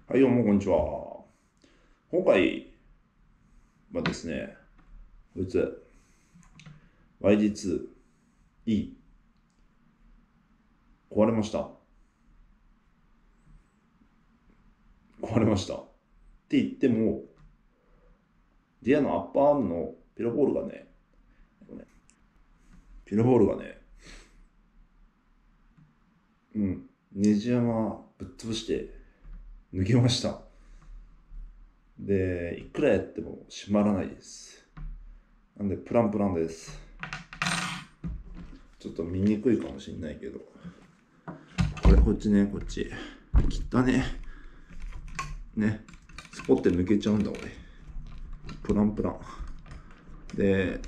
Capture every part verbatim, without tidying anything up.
はい、どうも、こんにちは。今回はですね、こいつ、ワイジーツーイー 壊れました。壊れました。って言っても、ディアのアッパーアームのピロボールがね、ピロボールがね、うん、ネジ山ぶっ潰して抜けました。で、いくらやっても閉まらないです。なんで、プランプランです。ちょっと見にくいかもしんないけど、これこっちね、こっち。切ったね。ね。スポって抜けちゃうんだ、俺。プランプラン。で、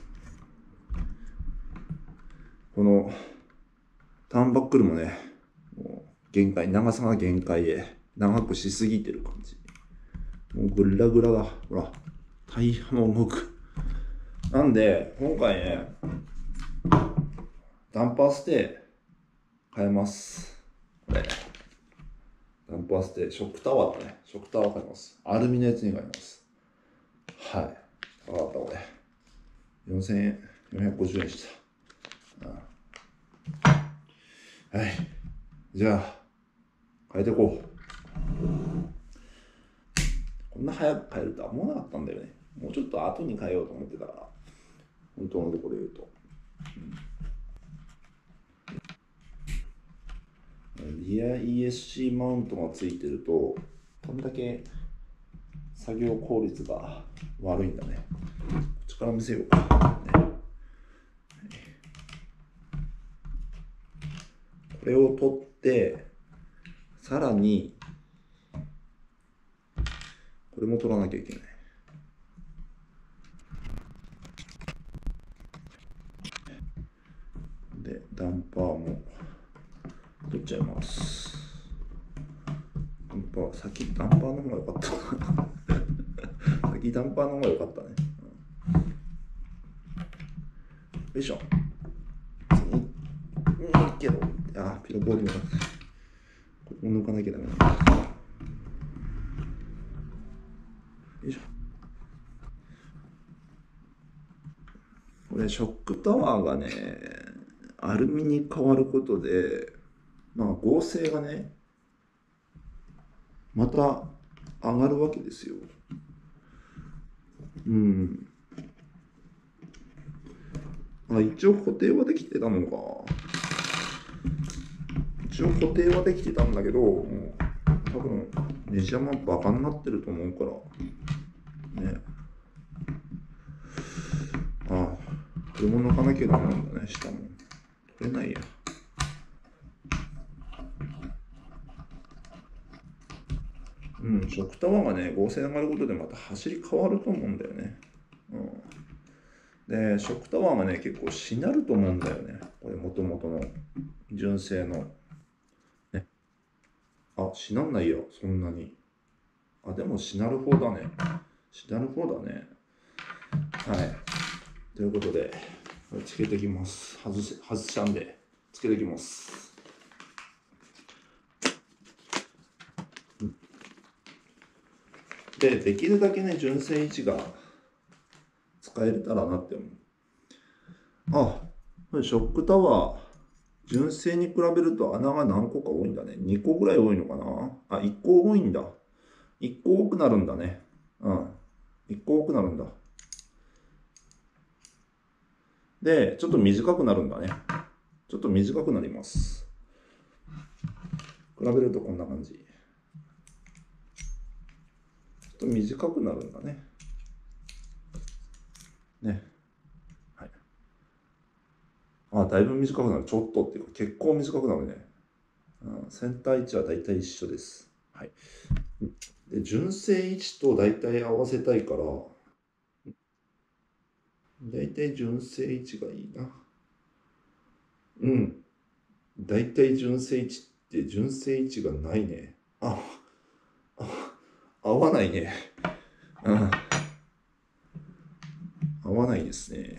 このターンバックルもね、もう限界、長さが限界で、長くしすぎてる感じ。もうグラグラだ。ほら、タイヤも動く。なんで、今回ね、ダンパーステー変えます。これ。ダンパーステー、ショックタワーだね。ショックタワー変えます。アルミのやつに変えます。はい。高かった、これ。よんせんえん、よんひゃくごじゅうえんでした。はい。じゃあ、変えていこう。こんな早く変えるとは思わなかったんだよね。もうちょっと後に変えようと思ってたから。本当のところで言うと。リア イーエスシー マウントがついてると、こんだけ作業効率が悪いんだね。こっちから見せようか。ね、これを取って、さらに、これも取らなきゃいけない。で、ダンパーも取っちゃいます。ダンパー、先ダンパーの方が良かった。先ダンパーの方が良かったね。よいしょ。次、うん、けど、あ、ピロボールの、これも抜かなきゃダメなんだ。よいしょ。これ、ショックタワーがね、アルミに変わることで、まあ、合成がね、また上がるわけですよ。うん。あ、一応固定はできてたのか。一応固定はできてたんだけど、もう多分ネジ山バカになってると思うからね。ああ、これも抜かなきゃダメなんだね。下も取れないや。うん、ショックタワーがね、合成上がることでまた走り変わると思うんだよね。うん、で、ショックタワーがね、結構しなると思うんだよね。これ、もともとの純正の。ね。あ、しなんないよ、そんなに。あ、でもしなる方だね。しなる方だね。はい。ということで、これつけてきます。外し、外したんで、つけてきます。で、できるだけね、純正位置が使えたらなって思う。あ、これショックタワー、純正に比べると穴が何個か多いんだね。にこぐらい多いのかな。あ、いっこ多いんだ。いっこ多くなるんだね。うん。いっこ多くなるんだ。で、ちょっと短くなるんだね。ちょっと短くなります。比べるとこんな感じ。ちょっと短くなるんだね。ね。はい。あ、だいぶ短くなる。ちょっとっていうか、結構短くなるね。うん、センター位置はだいたい一緒です。はい。で、純正位置とだいたい合わせたいから、だいたい純正位置がいいな。うん。だいたい純正位置って純正位置がないね。あ、あ、合わないね。うん。合わないですね。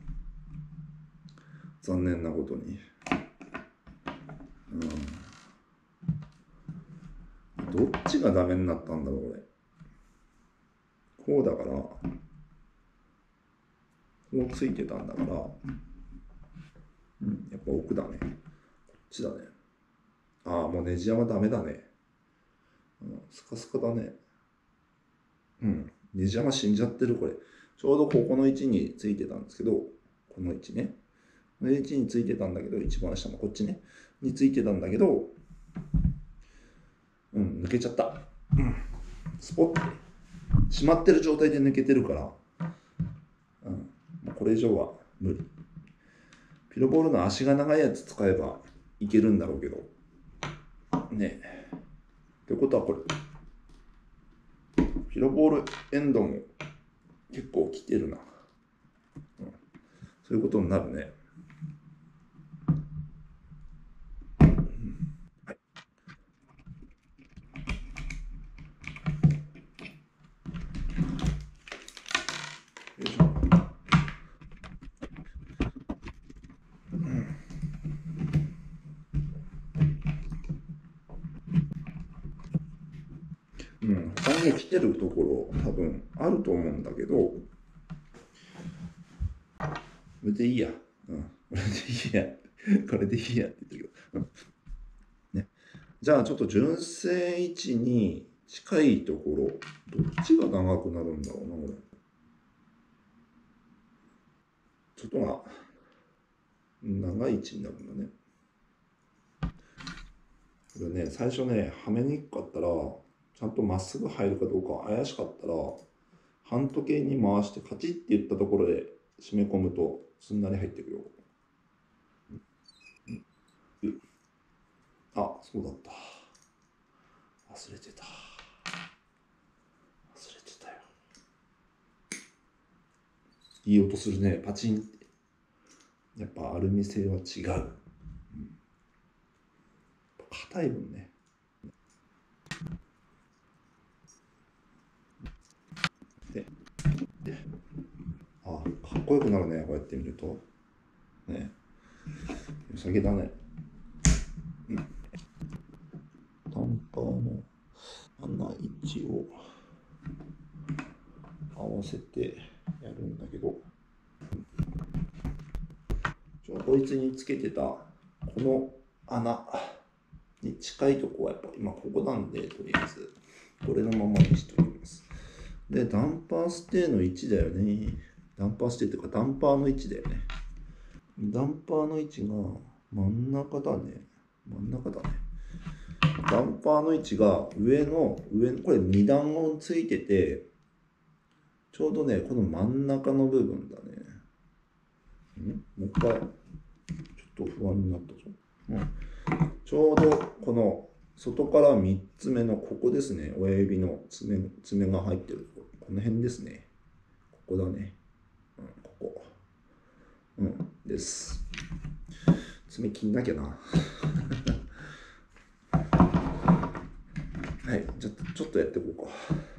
残念なことに。うん。 どっちがダメになったんだろう、これ。こうだから、こうついてたんだから、うん、やっぱ奥だね。こっちだね。ああ、もうネジ山ダメだね。うん、スカスカだね。うん。ネジ山死んじゃってる、これ。ちょうどここの位置についてたんですけど、この位置ね。この位置についてたんだけど、一番下のこっちね。についてたんだけど、うん、抜けちゃった。うん。スポッて。閉まってる状態で抜けてるから、うん。もうこれ以上は無理。ピロボールの足が長いやつ使えばいけるんだろうけど。ねえ。ってことはこれ、ピロボールエンドも結構来てるな。うん、そういうことになるね。はい。よいしょ。うん、他に来てるところ多分あると思うんだけど、これでいいや。うん、これでいいや。これでいいやって言ってるけど。うん、ね。じゃあちょっと純正位置に近いところ、どっちが長くなるんだろうな、これ。ちょっとが長い位置になるんだね。これね、最初ね、はめにくかったら、ちゃんとまっすぐ入るかどうか怪しかったら、半時計に回してカチッっていったところで締め込むとすんなり入ってくよ。あ、そうだった。忘れてた。忘れてたよ。いい音するね、パチンって。やっぱアルミ製は違う。硬、うん、い分ね。で、で、あ、かっこよくなるね、こうやって見ると。ね。良さげだね。うん。ダンパーの穴位置を合わせてやるんだけど、こいつにつけてたこの穴に近いとこはやっぱ今ここなんで、とりあえずこれのままにしておきます。で、ダンパーステーの位置だよね。ダンパーステーっていうかダンパーの位置だよね。ダンパーの位置が真ん中だね。真ん中だね。ダンパーの位置が上の、上の、これに段音ついてて、ちょうどね、この真ん中の部分だね。んもう一回、ちょっと不安になったぞ。うん、ちょうどこの外からみっつめのここですね。親指の爪、爪が入ってるところ。この辺ですね。ここだね。うん、ここ。うん、です。爪切んなきゃな。はい、じゃあちょっとやっていこうか。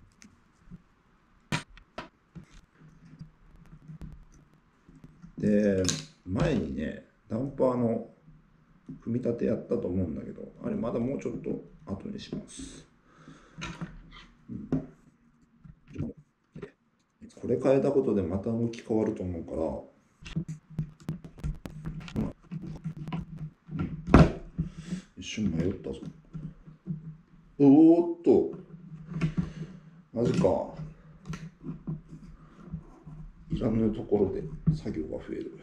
で、前にね、ダンパーの組み立てやったと思うんだけど、あれまだもうちょっと後にします。うん、これ変えたことでまた動き変わると思うから、一瞬迷ったぞ。おーっと、マジか。いらぬところで作業が増える。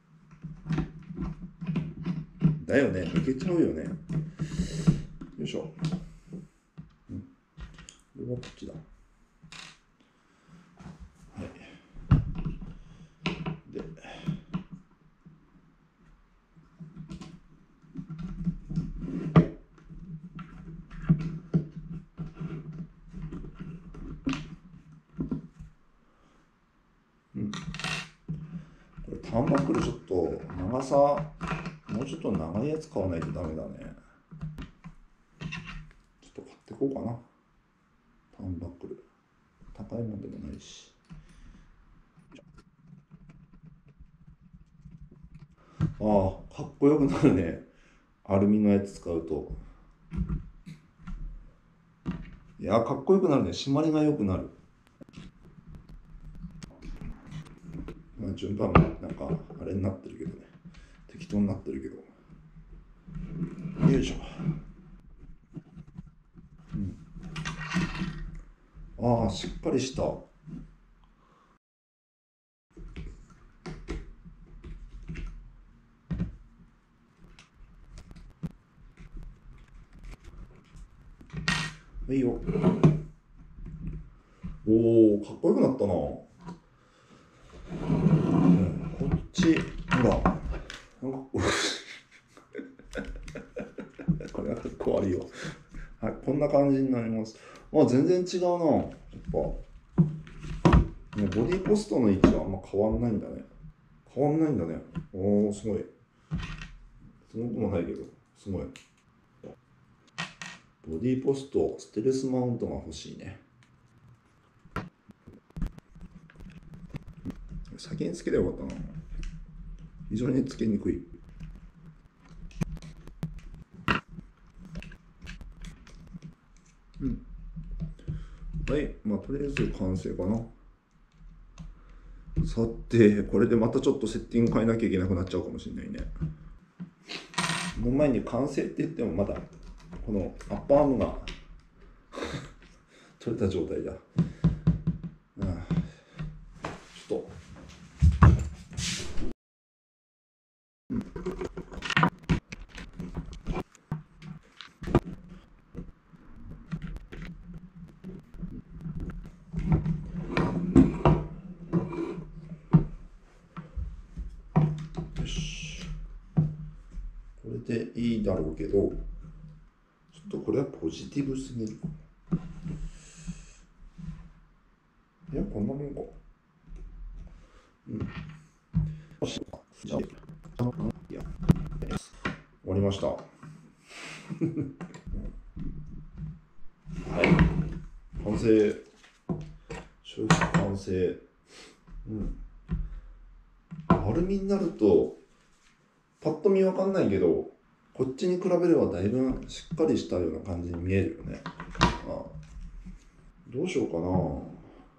だよね、抜けちゃうよね。よいしょ。うん、これはこっちだ。はい。で、うん。これターンバックルちょっと長さ、もうちょっと長いやつ買わないとダメだね。ちょっと買ってこうかな。ターンバックル。高いもんでもないし。ああ、かっこよくなるね。アルミのやつ使うと。 いや、かっこよくなるね。締まりが良くなる。まあ、順番もなんか、あれになってるけどね。適当になってるけど。よいしょ。うん、ああ、しっかりした。いいよ。おお、かっこよくなったな。うん、こっち、ほら。なんかこれはかっこ悪いよ。はい、こんな感じになります。まあ、全然違うな。やっぱ。ね、ボディポストの位置はあんま変わんないんだね。変わんないんだね。おお、すごい。すごくもないけど、すごい。ボディポスト、ステルスマウントが欲しいね。先につければよかったな。非常につけにくい。うん。はい、まあとりあえず完成かな。さて、これでまたちょっとセッティング変えなきゃいけなくなっちゃうかもしれないね。の前に完成って言ってもまだこのアッパーアームが取れた状態だ。うん、ちょっと、うん、よし。これでいいだろうけど、ちょっとこれはポジティブすぎる。いや、こんなもんか。うん。よし。じゃあ、いや、終わりました。はい。完成。正直完成。うん。アルミになると、パッと見わかんないけど、こっちに比べればだいぶしっかりしたような感じに見えるよね。ああ、どうしようかな。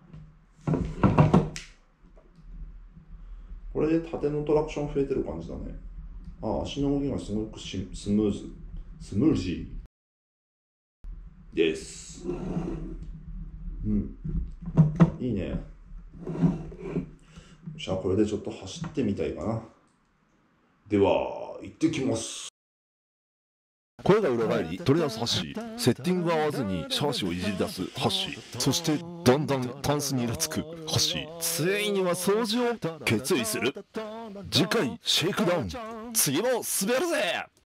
これで縦のトラクション増えてる感じだね。ああ、足の動きがすごくスムーズ。スムージーです。うん。いいね。じゃあこれでちょっと走ってみたいかな。では、行ってきます。 声が裏返り取り直すハッシー、セッティングが合わずにシャーシをいじり出すハッシー、そしてだんだんタンスにイラつくハッシー、ついには掃除を決意する。次回シェイクダウン、次も滑るぜ。